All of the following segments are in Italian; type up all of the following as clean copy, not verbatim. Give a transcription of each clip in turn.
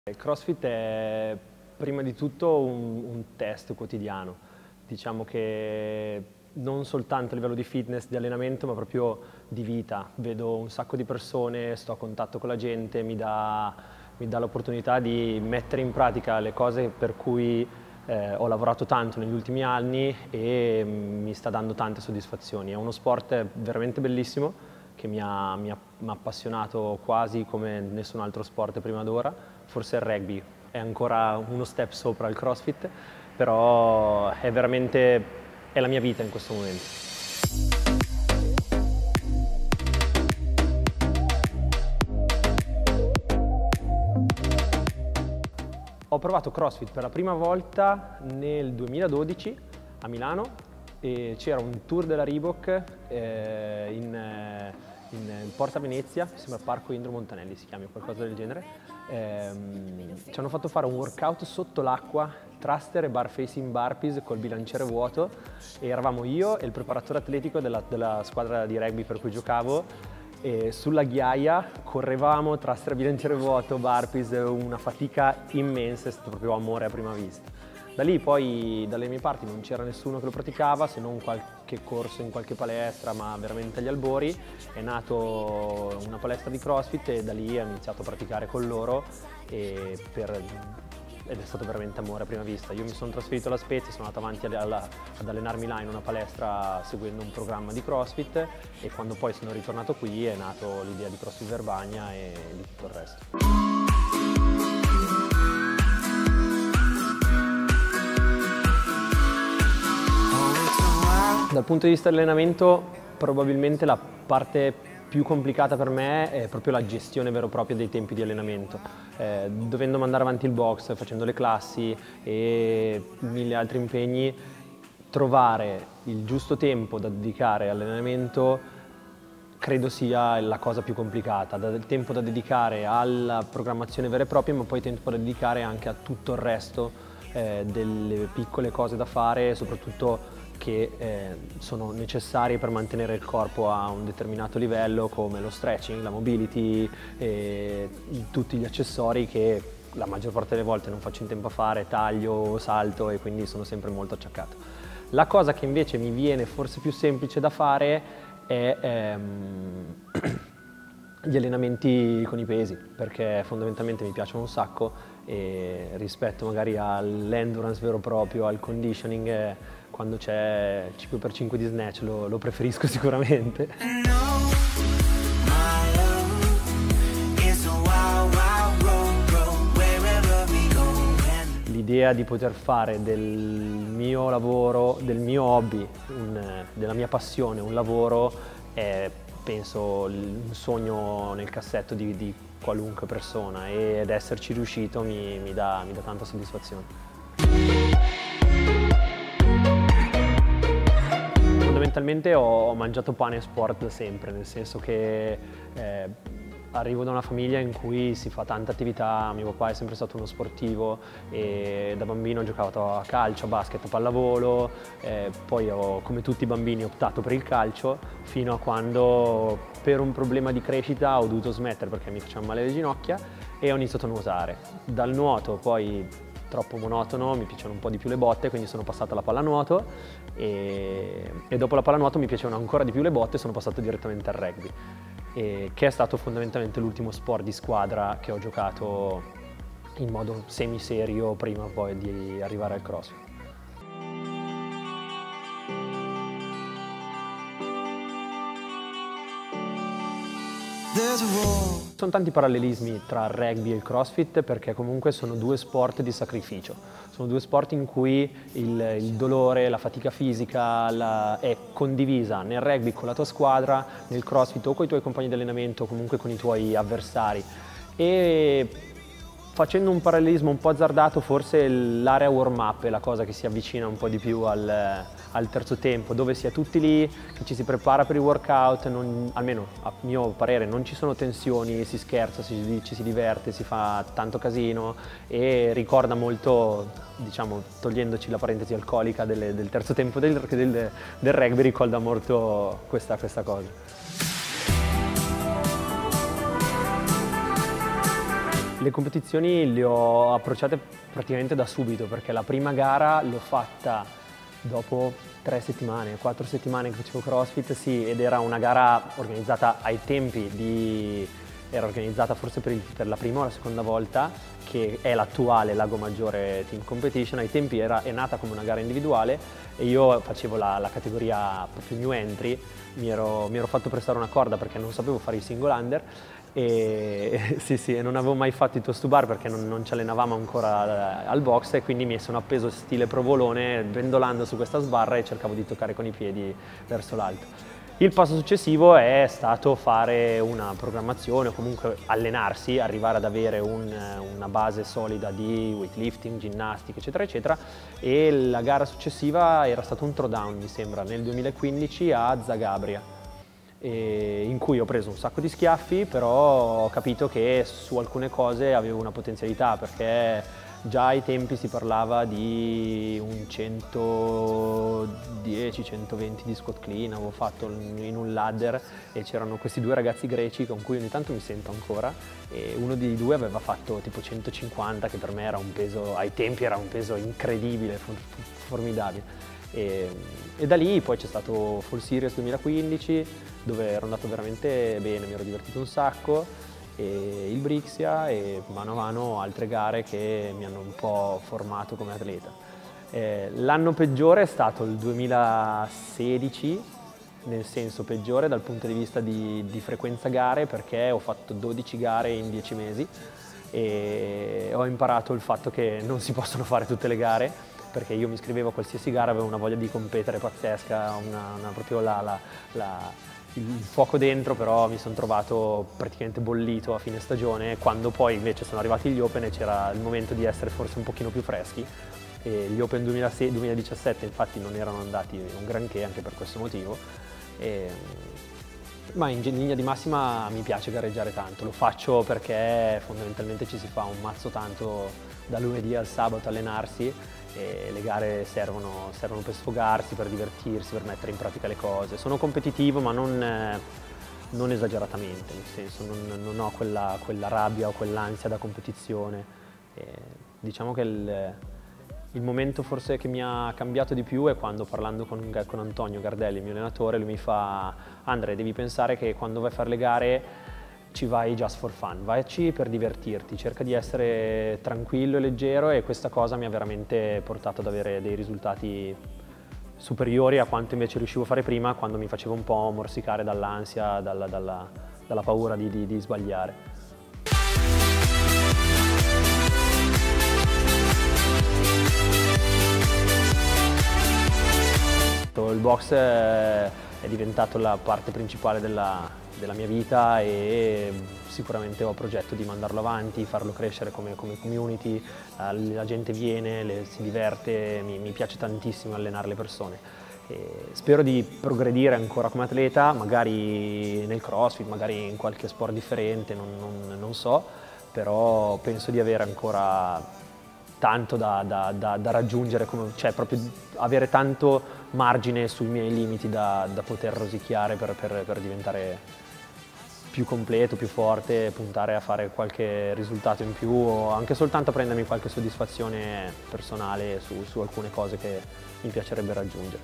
Il CrossFit è prima di tutto un test quotidiano, diciamo che non soltanto a livello di fitness, di allenamento, ma proprio di vita. Vedo un sacco di persone, sto a contatto con la gente, mi dà l'opportunità di mettere in pratica le cose per cui ho lavorato tanto negli ultimi anni e mi sta dando tante soddisfazioni. È uno sport veramente bellissimo che mi ha appassionato quasi come nessun altro sport prima d'ora. Forse il rugby è ancora uno step sopra il CrossFit, però è la mia vita in questo momento. Ho provato CrossFit per la prima volta nel 2012 a Milano e c'era un tour della Reebok in Porta Venezia, mi sembra Parco Indro Montanelli si chiami, qualcosa del genere. Ci hanno fatto fare un workout sotto l'acqua, thruster e bar facing burpees col bilanciere vuoto e eravamo io e il preparatore atletico della squadra di rugby per cui giocavo e sulla ghiaia correvamo, thruster, bilanciere vuoto, burpees, una fatica immensa, è stato proprio amore a prima vista. Da lì poi dalle mie parti non c'era nessuno che lo praticava, se non qualche corso in qualche palestra, ma veramente agli albori. È nato una palestra di CrossFit e da lì ho iniziato a praticare con loro ed è stato veramente amore a prima vista. Io mi sono trasferito alla Spezia, sono andato avanti ad allenarmi là in una palestra seguendo un programma di CrossFit e quando poi sono ritornato qui è nato l'idea di CrossFit Verbania e di tutto il resto. Dal punto di vista dell'allenamento, probabilmente la parte più complicata per me è proprio la gestione vera e propria dei tempi di allenamento. Dovendo mandare avanti il box, facendo le classi e mille altri impegni, trovare il giusto tempo da dedicare all'allenamento credo sia la cosa più complicata. Del tempo da dedicare alla programmazione vera e propria, ma poi tempo da dedicare anche a tutto il resto delle piccole cose da fare, soprattutto che sono necessarie per mantenere il corpo a un determinato livello, come lo stretching, la mobility e tutti gli accessori che la maggior parte delle volte non faccio in tempo a fare, taglio, salto e quindi sono sempre molto acciaccato. La cosa che invece mi viene forse più semplice da fare è gli allenamenti con i pesi, perché fondamentalmente mi piacciono un sacco e rispetto magari all'endurance vero e proprio, al conditioning, quando c'è 5x5 di snatch lo preferisco sicuramente. L'idea di poter fare del mio lavoro, del mio hobby, della mia passione, un lavoro è penso un sogno nel cassetto di qualunque persona ed esserci riuscito mi dà tanta soddisfazione. Fondamentalmente ho mangiato pane e sport da sempre, nel senso che arrivo da una famiglia in cui si fa tanta attività, mio papà è sempre stato uno sportivo e da bambino ho giocato a calcio, a basket, a pallavolo, poi come tutti i bambini ho optato per il calcio fino a quando per un problema di crescita ho dovuto smettere perché mi facevano male le ginocchia e ho iniziato a nuotare. Dal nuoto poi troppo monotono, mi piacciono un po' di più le botte, quindi sono passato alla pallanuoto e dopo la pallanuoto mi piacevano ancora di più le botte e sono passato direttamente al rugby, che è stato fondamentalmente l'ultimo sport di squadra che ho giocato in modo semi-serio prima poi di arrivare al CrossFit. Sono tanti parallelismi tra il rugby e il CrossFit perché comunque sono due sport di sacrificio, sono due sport in cui il dolore, la fatica fisica è condivisa nel rugby con la tua squadra, nel CrossFit o con i tuoi compagni di allenamento o comunque con i tuoi avversari. E facendo un parallelismo un po' azzardato, forse l'area warm-up è la cosa che si avvicina un po' di più al terzo tempo, dove si è tutti lì, che ci si prepara per il workout, almeno a mio parere non ci sono tensioni, si scherza, ci si diverte, si fa tanto casino e ricorda molto, diciamo, togliendoci la parentesi alcolica del terzo tempo del rugby, ricorda molto questa cosa. Le competizioni le ho approcciate praticamente da subito, perché la prima gara l'ho fatta dopo 3 settimane, 4 settimane che facevo CrossFit, sì, ed era una gara organizzata ai tempi era organizzata forse per la prima o la seconda volta, che è l'attuale Lago Maggiore Team Competition. Ai tempi è nata come una gara individuale e io facevo la categoria proprio new entry, mi ero fatto prestare una corda perché non sapevo fare i single under e sì, non avevo mai fatto i toast to bar perché non ci allenavamo ancora al box, e quindi mi sono appeso stile provolone pendolando su questa sbarra e cercavo di toccare con i piedi verso l'alto. Il passo successivo è stato fare una programmazione o comunque allenarsi, arrivare ad avere una base solida di weightlifting, ginnastica, eccetera, eccetera, e la gara successiva era stato un throwdown, mi sembra, nel 2015 a Zagabria, in cui ho preso un sacco di schiaffi, però ho capito che su alcune cose avevo una potenzialità, perché già ai tempi si parlava di un 110-120 di squat clean, avevo fatto in un ladder e c'erano questi 2 ragazzi greci con cui ogni tanto mi sento ancora, e uno dei 2 aveva fatto tipo 150, che per me era un peso, ai tempi era un peso incredibile, formidabile. E da lì poi c'è stato Fall Series 2015, dove ero andato veramente bene, mi ero divertito un sacco, e il Brixia e mano a mano altre gare che mi hanno un po' formato come atleta. L'anno peggiore è stato il 2016, nel senso peggiore dal punto di vista di frequenza gare, perché ho fatto 12 gare in 10 mesi e ho imparato il fatto che non si possono fare tutte le gare, perché io mi iscrivevo a qualsiasi gara, avevo una voglia di competere pazzesca, proprio il fuoco dentro, però mi sono trovato praticamente bollito a fine stagione, quando poi invece sono arrivati gli Open e c'era il momento di essere forse un pochino più freschi. E gli Open 2017 infatti non erano andati un granché anche per questo motivo, ma in linea di massima mi piace gareggiare tanto, lo faccio perché fondamentalmente ci si fa un mazzo tanto da lunedì al sabato allenarsi, e le gare servono per sfogarsi, per divertirsi, per mettere in pratica le cose. Sono competitivo, ma non esageratamente, nel senso non ho quella rabbia o quell'ansia da competizione. Diciamo che il momento forse che mi ha cambiato di più è quando, parlando con Antonio Gardelli, il mio allenatore, lui mi fa: Andre, devi pensare che quando vai a fare le gare ci vai just for fun, vaici per divertirti, cerca di essere tranquillo e leggero, e questa cosa mi ha veramente portato ad avere dei risultati superiori a quanto invece riuscivo a fare prima, quando mi facevo un po' morsicare dall'ansia, dalla paura di sbagliare. Il box è diventato la parte principale della mia vita, e sicuramente ho progetto di mandarlo avanti, farlo crescere come community. La gente viene, si diverte, mi piace tantissimo allenare le persone. Spero di progredire ancora come atleta, magari nel CrossFit, magari in qualche sport differente, non so, però penso di avere ancora tanto da raggiungere, cioè proprio avere tanto margine sui miei limiti da poter rosicchiare per diventare più completo, più forte, puntare a fare qualche risultato in più, o anche soltanto a prendermi qualche soddisfazione personale su alcune cose che mi piacerebbe raggiungere.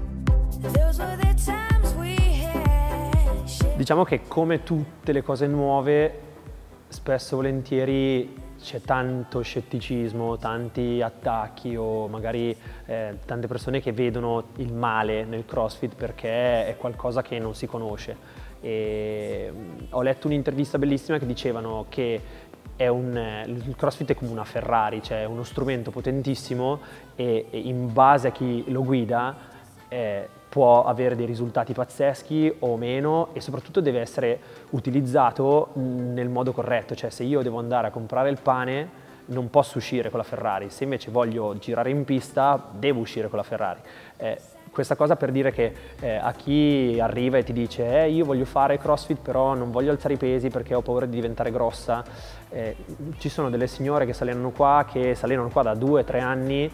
Diciamo che, come tutte le cose nuove, spesso e volentieri c'è tanto scetticismo, tanti attacchi, o magari tante persone che vedono il male nel CrossFit perché è qualcosa che non si conosce. E ho letto un'intervista bellissima che dicevano che il CrossFit è come una Ferrari, cioè uno strumento potentissimo, e in base a chi lo guida può avere dei risultati pazzeschi o meno, e soprattutto deve essere utilizzato nel modo corretto. Cioè, se io devo andare a comprare il pane non posso uscire con la Ferrari, se invece voglio girare in pista devo uscire con la Ferrari. Questa cosa per dire che a chi arriva e ti dice io voglio fare CrossFit però non voglio alzare i pesi perché ho paura di diventare grossa, ci sono delle signore che si allenano qua da 2-3 anni,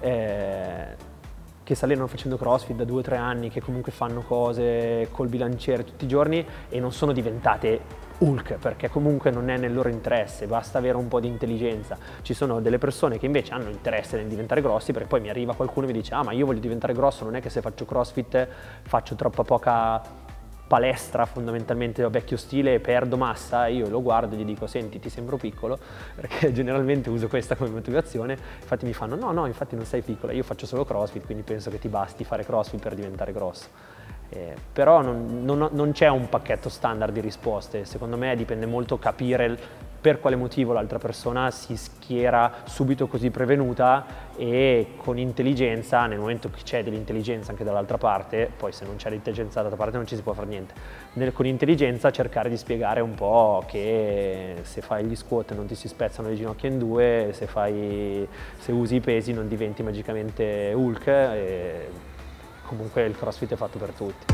che si allenano facendo CrossFit da 2-3 anni, che comunque fanno cose col bilanciere tutti i giorni e non sono diventate Hulk, perché comunque non è nel loro interesse, basta avere un po' di intelligenza. Ci sono delle persone che invece hanno interesse nel diventare grossi, perché poi mi arriva qualcuno e mi dice: ah, ma io voglio diventare grosso, non è che se faccio CrossFit faccio troppa poca palestra fondamentalmente vecchio stile e perdo massa. Io lo guardo e gli dico: senti, ti sembro piccolo, perché generalmente uso questa come motivazione. Infatti mi fanno: no, infatti non sei piccola, io faccio solo CrossFit, quindi penso che ti basti fare CrossFit per diventare grosso. Però non c'è un pacchetto standard di risposte, secondo me dipende molto capire per quale motivo l'altra persona si schiera subito così prevenuta, e con intelligenza, nel momento che c'è dell'intelligenza anche dall'altra parte, poi se non c'è l'intelligenza dall'altra parte non ci si può fare niente, con intelligenza cercare di spiegare un po' che se fai gli squat non ti si spezzano le ginocchia in due, se usi i pesi non diventi magicamente Hulk, e comunque il CrossFit è fatto per tutti.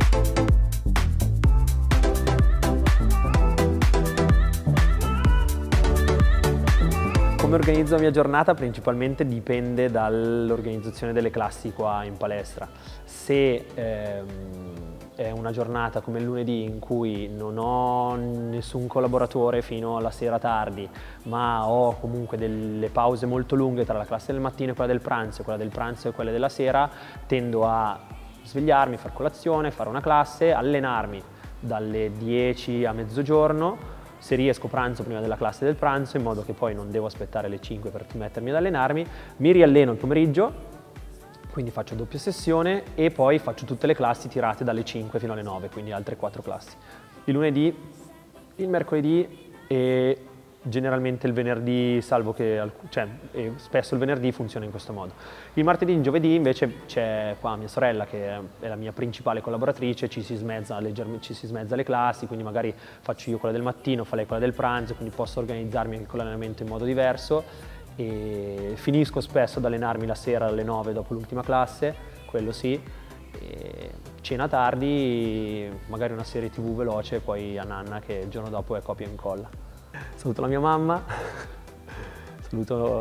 Come organizzo la mia giornata? Principalmente dipende dall'organizzazione delle classi qua in palestra. Se è una giornata come il lunedì in cui non ho nessun collaboratore fino alla sera tardi, ma ho comunque delle pause molto lunghe tra la classe del mattino e quella del pranzo, e quella del pranzo e quella della sera, tendo a svegliarmi, far colazione, fare una classe, allenarmi dalle 10 a mezzogiorno. Se riesco pranzo prima della classe del pranzo, in modo che poi non devo aspettare le 5 per mettermi ad allenarmi. Mi rialleno il pomeriggio, quindi faccio doppia sessione, e poi faccio tutte le classi tirate dalle 5 fino alle 9, quindi altre 4 classi. Il lunedì, il mercoledì e generalmente il venerdì, salvo che spesso il venerdì funziona in questo modo. Il martedì e il giovedì invece c'è qua mia sorella, che è la mia principale collaboratrice, ci si smezza le classi, quindi magari faccio io quella del mattino, fa lei quella del pranzo, quindi posso organizzarmi anche con l'allenamento in modo diverso, e finisco spesso ad allenarmi la sera alle 9 dopo l'ultima classe, quello sì, e cena tardi, magari una serie TV veloce, e poi a nanna che il giorno dopo è copia e incolla. Saluto la mia mamma, saluto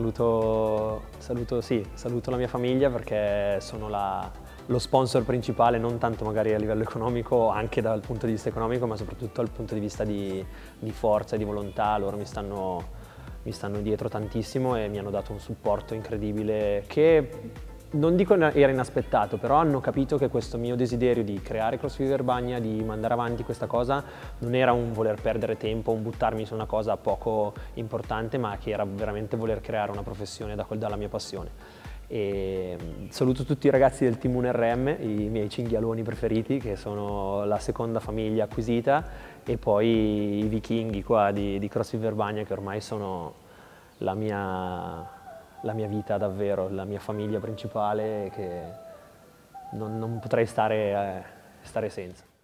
la mia famiglia, perché sono lo sponsor principale, non tanto magari a livello economico, anche dal punto di vista economico, ma soprattutto dal punto di vista di forza e di volontà. Loro mi stanno dietro tantissimo e mi hanno dato un supporto incredibile, che non dico era inaspettato, però hanno capito che questo mio desiderio di creare CrossFit Verbania, di mandare avanti questa cosa, non era un voler perdere tempo, un buttarmi su una cosa poco importante, ma che era veramente voler creare una professione dalla mia passione. E saluto tutti i ragazzi del team 1RM, i miei cinghialoni preferiti, che sono la seconda famiglia acquisita, e poi i vichinghi qua di CrossFit Verbania, che ormai sono la mia vita davvero, la mia famiglia principale, che non potrei stare senza.